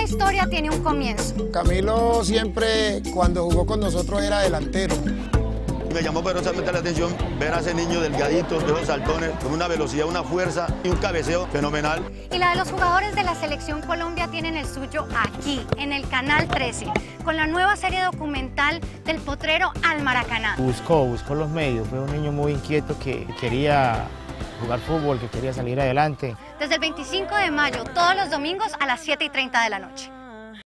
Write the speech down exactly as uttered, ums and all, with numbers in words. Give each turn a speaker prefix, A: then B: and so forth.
A: historia tiene un comienzo.
B: Camilo siempre, cuando jugó con nosotros, era delantero.
C: Me llamó poderosamente la atención ver a ese niño delgadito, de esos saltones, con una velocidad, una fuerza y un cabeceo fenomenal.
A: Y la de los jugadores de la Selección Colombia tienen el suyo aquí, en el Canal trece, con la nueva serie documental del potrero al Maracaná.
D: Buscó, buscó los medios, fue un niño muy inquieto que quería jugar fútbol, que quería salir adelante.
A: Desde el veinticinco de mayo, todos los domingos a las siete y treinta de la noche.